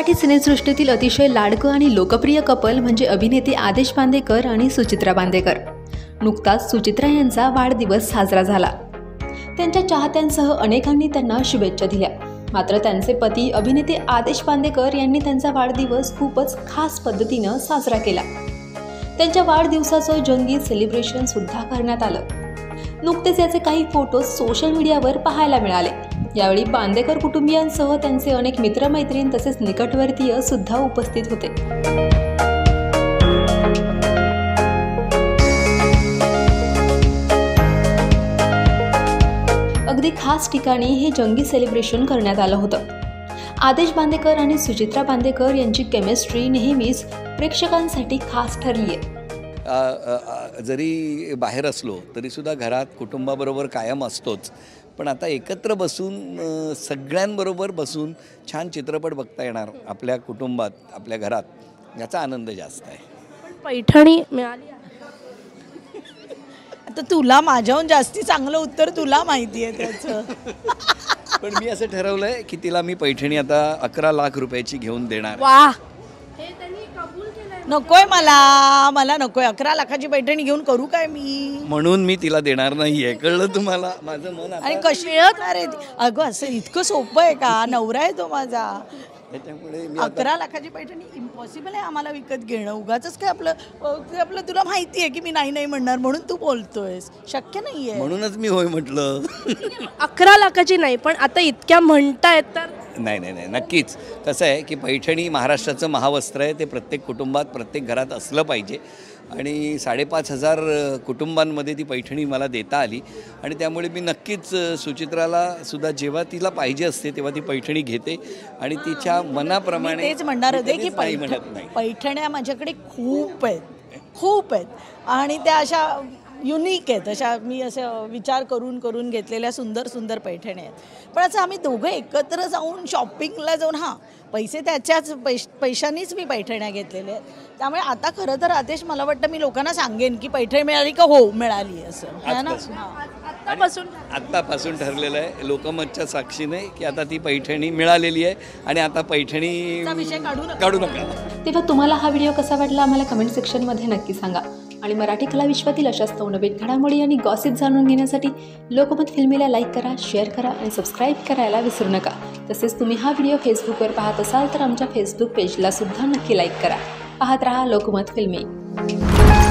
मराठी सिनेसृष्टीतील अतिशय लाडकं आणि लोकप्रिय कपल म्हणजे अभिनेते आदेश बांदेकर आणि सुचित्रा बांदेकर। नुकताच सुचित्रा यांचा वाढदिवस साजरा झाला। त्यांच्या चाहत्यांसह अनेकांनी त्यांना शुभेच्छा दिल्या। मात्र त्यांचे पती अभिनेते आदेश बांदेकर यांनी त्यांचा वाढदिवस खूपच खास पद्धतीने साजरा केला। त्यांच्या वाढदिवसाचं जंगी सेलिब्रेशन सुद्धा करण्यात आलं। नुकतेच याचे काही फोटो सोशल मीडियावर पाहायला मिळाले। यावेळी बांदेकर कुटुंबियांसह त्यांचे अनेक मित्रमैत्रीण तसेच निकटवर्तीय सुद्धा उपस्थित होते। अगदी खास ठिकाणी हे जंगी सेलिब्रेशन करण्यात आलं होतं। आदेश बांदेकर आणि सुचित्रा बांदेकर यांची केमिस्ट्री नेहमीच प्रेक्षकांसाठी खास ठरली आहे। जरी बाहेर असलो तरी सुद्धा घरात कुटुंबाबरोबर कायम असतोच, पण आता एकत्र बसून सगळ्यांबरोबर बसून छान चित्रपट बघता येणार आपल्या कुटुंबात, आपल्या घरात, याचा आनंद जास्त आहे। पण पैठणी मिळाली आता तुला माझ्याहून जास्ती चांगलं उत्तर तुला माहिती आहे त्याचं। पण मी असं ठरवलंय की तिला मी पैठणी आता 11 लाख रुपयाची घेऊन देणार। वाह, नकोय मला नकोय। 11 लाखाची पैठणी घेऊन करू काय मी? म्हणून मी तिला देणार नाहीये, कळलं तुम्हाला माझं मन? आणि कशी मिळणार आहे? अगं असं इतकं सोपं आहे का? नवरा आहे तो माझा, त्याच्यामुळे 11 लाखाची पैठणी इम्पॉसिबल आहे आम्हाला विकत घेणं। उगाच काय आपलं तुला माहिती आहे की मी नाही म्हणणार म्हणून तू बोलतोयस, शक्य नाहीये। म्हणूनच मी होय म्हटलं। 11 लाखाची नाही, पण आता इतक्या म्हणतायत तर नाही नक्कीच। कसं आहे की पैठणी महाराष्ट्राचं महावस्त्र आहे, ते प्रत्येक कुटुंबात प्रत्येक घरात असलं पाहिजे आणि 5,500 कुटुंबांमध्ये ती पैठणी मला देता आली आणि त्यामुळे मी नक्कीच सुचित्राला सुद्धा जेव्हा तिला पाहिजे असते तेव्हा ती पैठणी घेते आणि तिच्या मनाप्रमाणे। तेच म्हणणार होते की पैठण्या माझ्याकडे खूप आहेत आणि त्या अशा युनिक आहेत, अशा मी असं विचार करून घेतलेल्या सुंदर पैठण्या आहेत। पण असं आम्ही दोघं एकत्र जाऊन शॉपिंगला जाऊन पैसे त्याच्याच पैशांनीच मी पैठण्या घेतलेल्या आहेत। त्यामुळे आता खरं तर आदेश मला वाटतं मी लोकांना सांगेन की पैठणी मिळाली का? हो मिळाली असं है ना। आत्तापासून ठरलेलं आहे लोकमतच्या साक्षीने की आता ती पैठणी मिळालेली आहे आणि आता पैठणीचा विषय काढू नका। तेव्हा तुम्हाला हा व्हिडिओ कसा वाटला आम्हाला कमेंट सेक्शनमध्ये नक्की सांगा आणि मराठी कला विश्वातील अशाच नवनवीन घडामोडी आणि गॉसिप जाणून घेण्यासाठी लोकमत फिल्मीला लाईक करा, शेअर करा आणि सबस्क्राईब करायला विसरू नका। तसेच तुम्ही हा व्हिडिओ फेसबुकवर पाहत असाल तर आमच्या फेसबुक पेजला सुद्धा नक्की लाईक करा। पाहत रहा लोकमत फिल्मी।